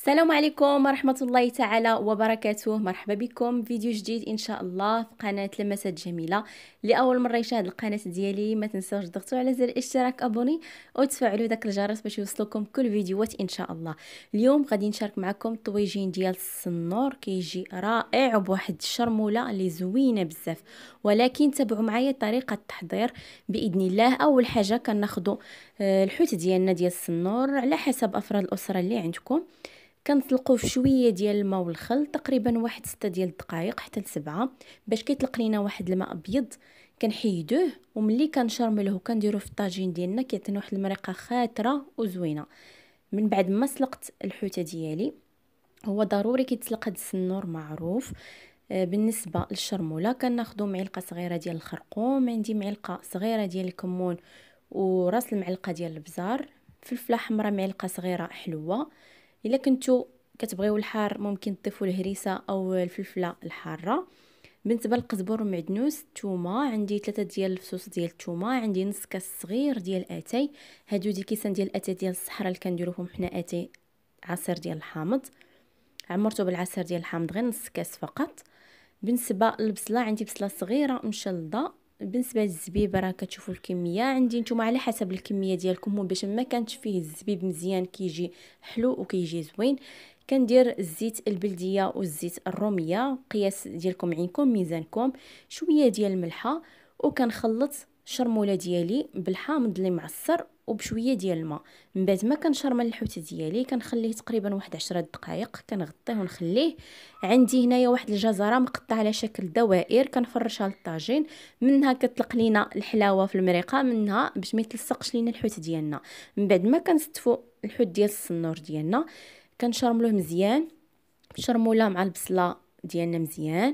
السلام عليكم ورحمة الله تعالى وبركاته. مرحبا بكم فيديو جديد ان شاء الله في قناة لمسات جميلة. لأول مرة يشاهد القناة ديالي ما تنسوش تضغطوا على زر الاشتراك ابوني وتفعلوا داك الجرس باش يوصلكم كل فيديوهات ان شاء الله. اليوم غادي نشارك معكم الطويجين ديال السنور، كيجي رائع وبواحد الشرموله اللي زوينه بزاف. ولكن تابعوا معايا طريقة التحضير باذن الله. اول حاجة كناخذوا الحوت ديالنا ديال السنور على حسب افراد الاسرة اللي عندكم. كنطلقوه في شويه ديال الماء والخل، تقريبا واحد 6 ديال الدقائق حتى ل7 باش كيطلق لينا واحد الماء ابيض. كنحيدوه وملي كنشرملوه كنديروه في الطاجين ديالنا، كيعطينا واحد المريقه خاطره وزوينه. من بعد ما سلقت الحوته ديالي، هو ضروري كيتسلق هذا السنور معروف. بالنسبه للشرموله كناخذوا معلقه صغيره ديال الخرقوم، عندي معلقه صغيره ديال الكمون وراس المعلقه ديال البزار، فلفله حمراء معلقه صغيره حلوه. الا كنتو كتبغيو الحار ممكن تضيفوا الهريسه او الفلفله الحاره. بالنسبه للقزبر ومعدنوس، الثومه عندي 3 ديال الفصوص ديال الثومه، عندي نص كاس صغير ديال اتاي، هادو دي كيسان ديال الاتاي ديال الصحراء اللي كنديروهم حنا اتاي عصير ديال الحامض، عمرته بالعصير ديال الحامض غير نص كاس فقط. بالنسبه للبصله عندي بصله صغيره مشلضه. بالنسبه للزبيب راه كتشوفوا الكميه عندي نتوما على حسب الكميه ديالكم، باش ما كانش فيه الزبيب مزيان كيجي حلو وكيجي زوين. كندير الزيت البلديه والزيت الروميه، قياس ديالكم عينكم ميزانكم، شويه ديال الملحه، وكنخلط الشرموله ديالي بالحامض اللي معصر وبشويه ديال الماء. من بعد ما كنشرمل الحوت ديالي كنخليه تقريبا واحد 10 دقائق، كنغطيه ونخليه. عندي هنايا واحد الجزره مقطعه على شكل دوائر كنفرشها للطاجين، منها كتطلق لينا الحلاوه في المريقه، منها باش ما يتلصقش لينا الحوت ديالنا. من بعد ما كنستفوا الحوت ديال السنور ديالنا كنشرملوه مزيان بالشرموله مع البصله ديالنا مزيان،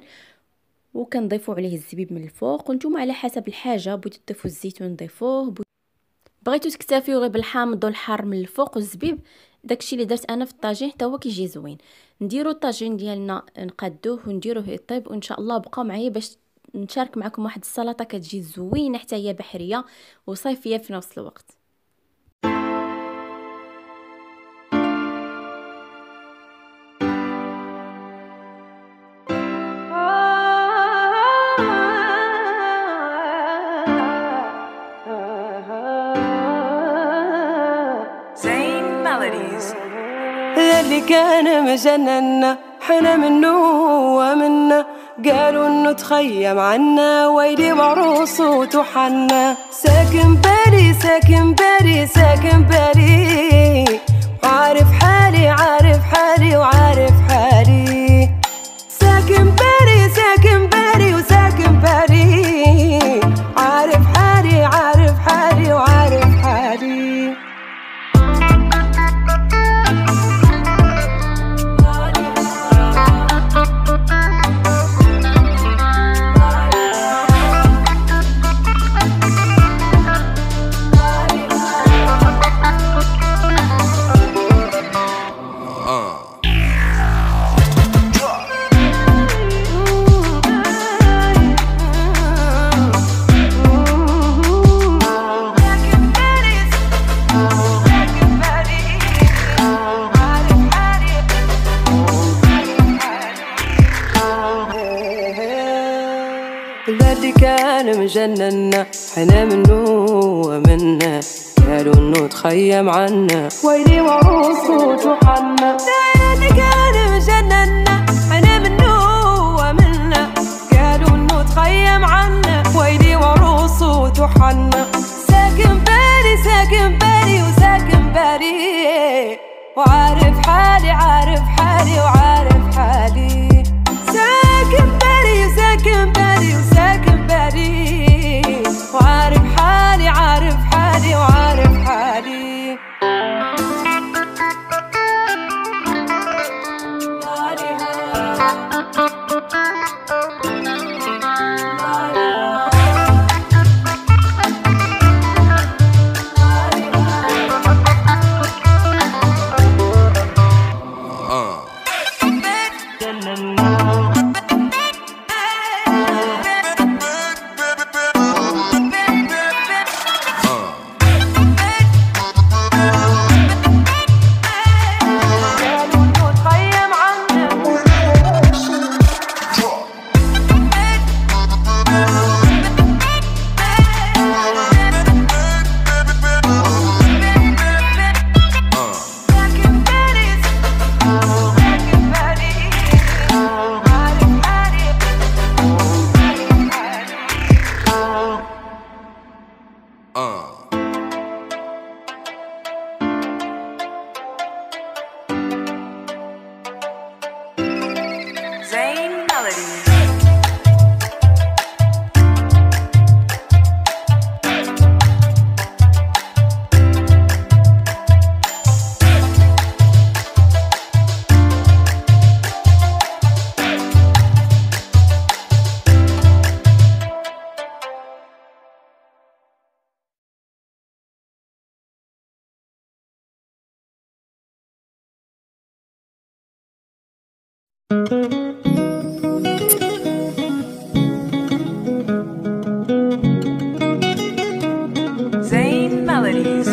وكنضيفوا عليه الزبيب من الفوق. وانتم على حسب الحاجه، بغيتو تضيفوا الزيتون ضيفوه، بغيتو تكتفيو غير بالحامض والحار من الفوق والزبيب، داكشي اللي درت انا في الطاجين حتى هو كيجي زوين. نديرو الطاجين ديالنا نقادوه ونديروه يطيب، وان شاء الله بقاو معايا باش نشارك معكم واحد السلطه كتجي زوينه حتى هي بحريه وصيفيه في نفس الوقت. اللي كان مجننا حنا منه ومنا، قالوا انه تخيم عنا ويلي وعروسه تحنا. ساكن بالي ساكن بالي ساكن بالي، عارف حالي عارف حالي وعارف حالي. ساكن بالي ساكن بالي وساكن بالي، عارف حالي عارف حالي وعارف حالي. اللي كان مجننا حنا منه ومنا، قالوا انه تخيم عنا ويلي وعروسه تحنا. اللي كان مجننا حنا منه ومنا، قالوا انه تخيم عنا ويلي وعروسه تحنا. ساكن بالي ساكن بالي وساكن بالي، وعارف حالي عارف حالي وعارف حالي. ساكن بالي وساكن بالي وساكن بالي، وعارف حالي عارف حالي وعارف حالي. Zayn Melodies.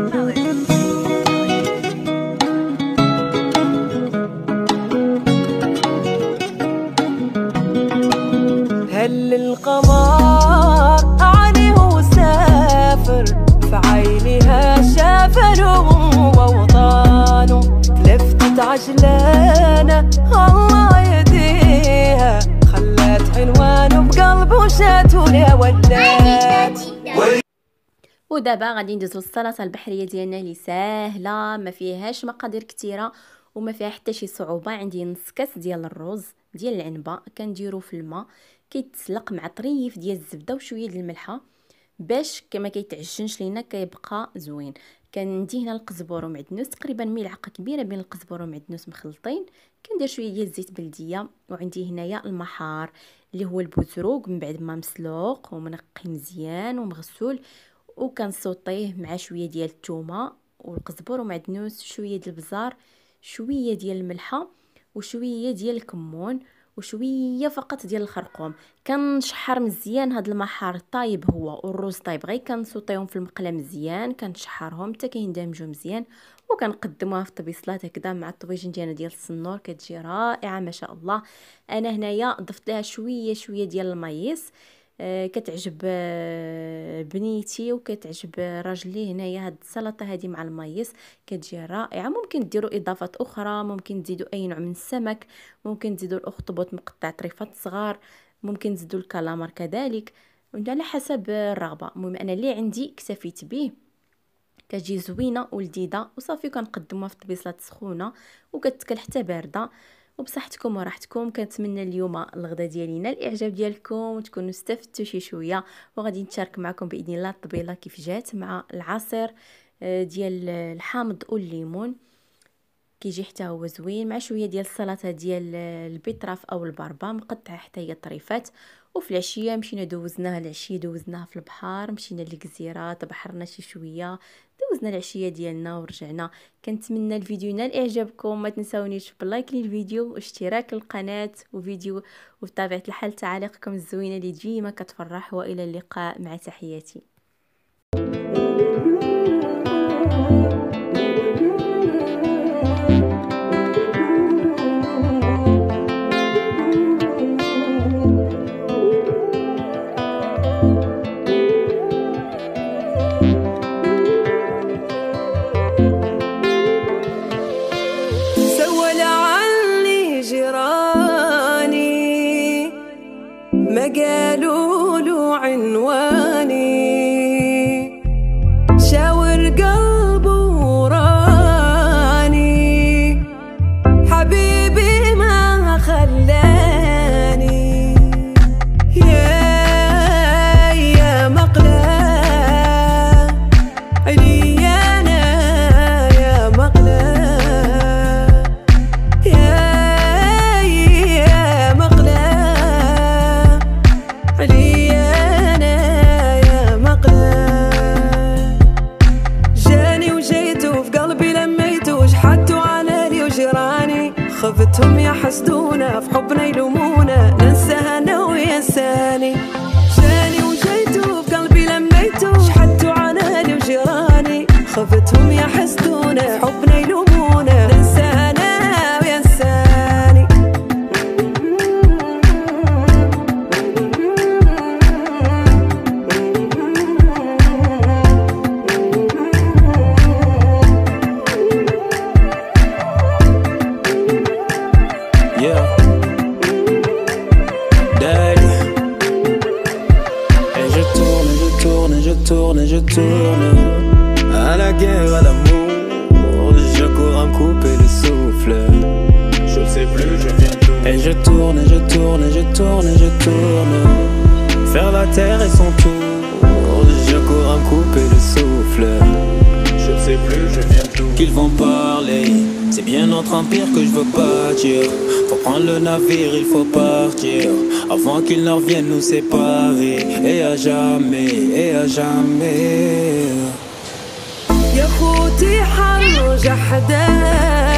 هل القمر عليه وسافر في عينها شاف نوم ووطانه لفتت عجلانه الله يديها خلت عنوانه بقلبه شاتو يا ولات. ودابا غادي ندوزو للسلطه البحريه ديالنا اللي ساهله ما فيهاش مقادير كثيره وما فيها حتى شي صعوبه. عندي نص كاس ديال الرز ديال العنبه كنديرو في الماء كيتسلق مع طريف ديال الزبده وشويه ديال الملحه باش كما كيتعجنش لينا كيبقى زوين. كندي هنا القزبر ومعدنوس تقريبا ملعقه كبيره بين القزبر ومعدنوس مخلطين. كندير شويه ديال الزيت بلديه وعندي هنايا المحار اللي هو البوزروق من بعد ما مسلوق ومنقي مزيان ومغسول وكنصوطيه مع شويه ديال الثومه والقزبر ومعدنوس شويه ديال البزار شويه ديال الملحه وشويه ديال الكمون وشويه فقط ديال الخرقوم. كنشحر مزيان هاد المحار طايب هو والرز طايب غير كنصوطيهم في المقله مزيان كنشحرهم حتى كيندمجوا مزيان وكنقدموها في الطبيصلات هكذا مع الطبيجين ديالنا ديال السنور كتجي رائعه ما شاء الله. انا هنايا ضفت لها شويه ديال المايس كتعجب بنيتي وكتعجب راجلي. هنايا هاد السلطه هذه مع المايس كتجي رائعه. ممكن ديروا اضافات اخرى، ممكن تزيدوا اي نوع من السمك، ممكن تزيدوا الاخطبوط مقطع طريفات صغار، ممكن تزيدوا الكالامار كذلك على حسب الرغبه. المهم انا اللي عندي اكتفيت به كتجي زوينه ولذيذه وصافي. كنقدموها في الطبيصلات سخونه وكتكل حتى بارده. وبصحتكم وراحتكم. كنتمنى اليوم الغدا ديالي نال الاعجاب ديالكم وتكونوا استفدتوا شي شويه. وغادي نشارك معكم باذن الله الطبيله كيف جات مع العصير ديال الحامض والليمون كيجي حتى هو زوين مع شويه ديال السلطه ديال البيطراف او البربه مقطعه حتى هي طريفات. وفي العشيه مشينا دوزناها العشيه دوزناها في البحر مشينا للجزيره تبحرنا شي شويه دوزنا العشيه ديالنا ورجعنا. كنتمنى الفيديو ينال اعجابكم. ما تنساونيش باللايك للفيديو واشتراك للقناه وفيديو وبطبيعه الحال تعاليقكم الزوينه اللي ديما كتفرح. والى اللقاء مع تحياتي. ما قالوا له عنواني شاور قلبه وراني حبيبي ما خلاني يا مقلة علي أنا يا مقلة خفتهم يحسدونا في حبنا يلومونا ننساها انا وينساني جاني وجيتو في قلبي لميتو شحدتو عنالي وجيراني خفتهم يحسدونا في حبنا يلومونا ننساها انا وينساني Je tourne à la guerre, à l'amour. Je cours à me couper le souffle. Je sais plus, je viens tout. Et je tourne, je tourne, je tourne, je tourne. Faire la terre et son tour. Je cours à me couper le souffle. Je sais plus, je viens tout. Qu'ils vont parler, c'est bien notre empire que je veux bâtir. Faut prendre le navire, il faut partir avant qu'ils ne reviennent nous séparer. Et à jamais, et à jamais. يا خوتي حرج حدا